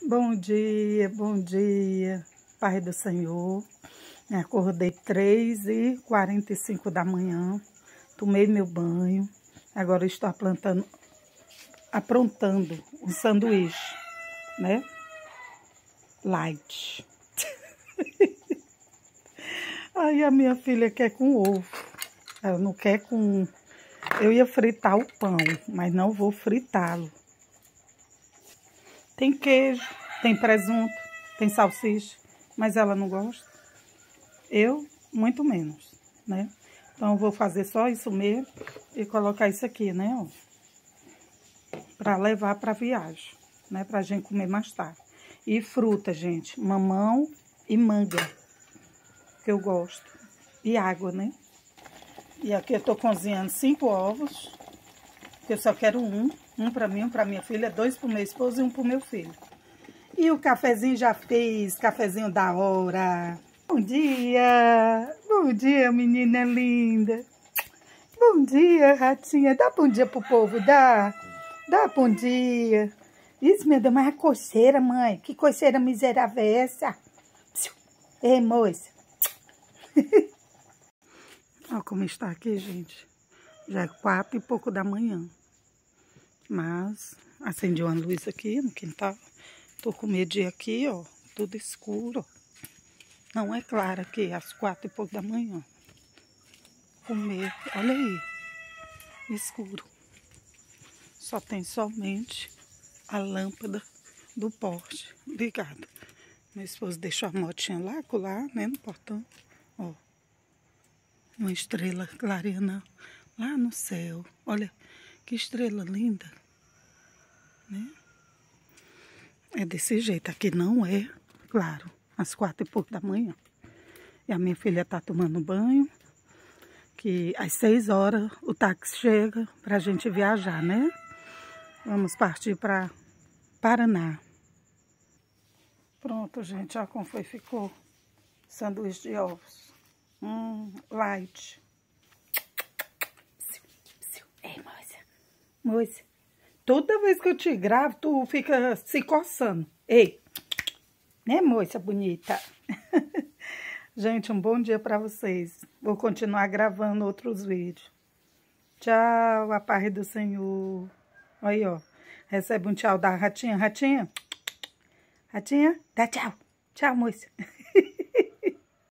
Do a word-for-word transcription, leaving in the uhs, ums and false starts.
Bom dia, bom dia, Pai do Senhor. Me acordei três e quarenta e cinco da manhã, tomei meu banho, agora estou aprontando, aprontando um sanduíche, né? Light. Aí a minha filha quer com ovo, ela não quer com... Eu ia fritar o pão, mas não vou fritá-lo. Tem queijo, tem presunto, tem salsicha, mas ela não gosta. Eu, muito menos, né? Então, eu vou fazer só isso mesmo e colocar isso aqui, né, ó. Pra levar pra viagem, né? Pra gente comer mais tarde. E fruta, gente, mamão e manga, que eu gosto. E água, né? E aqui eu tô cozinhando cinco ovos, que eu só quero um. Um pra mim, um pra minha filha, dois pro meu esposo e um pro meu filho. E o cafezinho já fez, cafezinho da hora. Bom dia, bom dia, menina linda. Bom dia, ratinha. Dá bom dia pro povo, dá. Dá bom dia. Isso, meu Deus, mas é coceira, mãe. Que coceira miserável é essa? Ei, moça. Olha como está aqui, gente. Já é quatro e pouco da manhã. Mas acendi uma luz aqui no quintal. Tô com medo de ir aqui, ó. Tudo escuro. Não é claro aqui, às quatro e pouco da manhã. Com medo. Olha aí. Escuro. Só tem somente a lâmpada do porte ligada. Meu esposo deixou a motinha lá, colar, né, no portão. Ó. Uma estrela clareando lá no céu. Olha que estrela linda. Né? É desse jeito. Aqui não é, claro, às quatro e pouco da manhã. E a minha filha tá tomando banho. Que às seis horas o táxi chega pra gente viajar, né? Vamos partir para Paraná. Pronto, gente. Olha como foi, ficou. Sanduíche de ovos. Hum, light. Ei, moça. Moça. Toda vez que eu te gravo, tu fica se coçando. Ei. Né, moça bonita? Gente, um bom dia para vocês. Vou continuar gravando outros vídeos. Tchau, a paz do Senhor. Aí, ó. Recebe um tchau da ratinha. Ratinha? Ratinha? Dá tchau. Tchau, moça.